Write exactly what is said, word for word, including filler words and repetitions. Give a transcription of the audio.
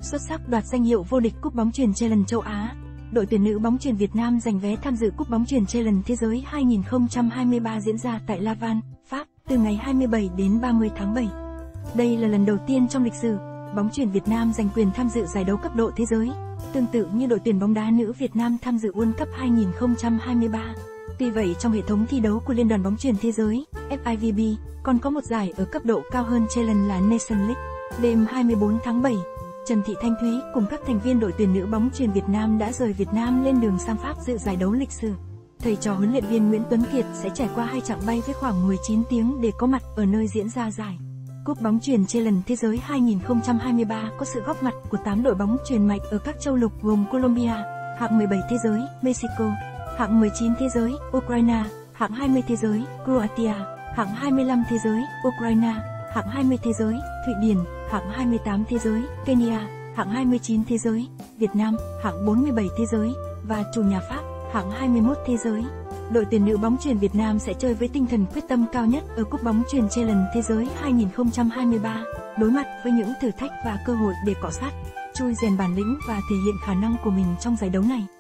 xuất sắc đoạt danh hiệu vô địch Cúp bóng chuyền Challenge châu Á. Đội tuyển nữ bóng chuyền Việt Nam giành vé tham dự Cúp bóng chuyền Challenge Thế giới hai nghìn không trăm hai mươi ba diễn ra tại Laval, Pháp, từ ngày hai mươi bảy đến ba mươi tháng bảy. Đây là lần đầu tiên trong lịch sử, bóng chuyền Việt Nam giành quyền tham dự giải đấu cấp độ thế giới, tương tự như đội tuyển bóng đá nữ Việt Nam tham dự World Cup hai nghìn không trăm hai mươi ba. Tuy vậy, trong hệ thống thi đấu của Liên đoàn bóng chuyền thế giới, F I V B, còn có một giải ở cấp độ cao hơn Challenge là Nation League. Đêm hai mươi bốn tháng bảy, Trần Thị Thanh Thúy cùng các thành viên đội tuyển nữ bóng chuyền Việt Nam đã rời Việt Nam lên đường sang Pháp dự giải đấu lịch sử. Thầy trò huấn luyện viên Nguyễn Tuấn Kiệt sẽ trải qua hai chặng bay với khoảng mười chín tiếng để có mặt ở nơi diễn ra giải. Cúp bóng chuyền Challenge Thế giới hai nghìn không trăm hai mươi ba có sự góp mặt của tám đội bóng chuyền mạnh ở các châu lục gồm Colombia, hạng mười bảy thế giới, Mexico, hạng mười chín thế giới, Ukraine, hạng hai mươi thế giới, Croatia, hạng hai mươi lăm thế giới, Ukraine, hạng hai mươi thế giới, Thụy Điển, hạng hai mươi tám thế giới, Kenya, hạng hai mươi chín thế giới, Việt Nam, hạng bốn mươi bảy thế giới, và chủ nhà Pháp, hạng hai mươi mốt thế giới. Đội tuyển nữ bóng chuyền Việt Nam sẽ chơi với tinh thần quyết tâm cao nhất ở Cúp bóng chuyền Challenge Thế giới hai nghìn không trăm hai mươi ba, đối mặt với những thử thách và cơ hội để cọ sát, chui rèn bản lĩnh và thể hiện khả năng của mình trong giải đấu này.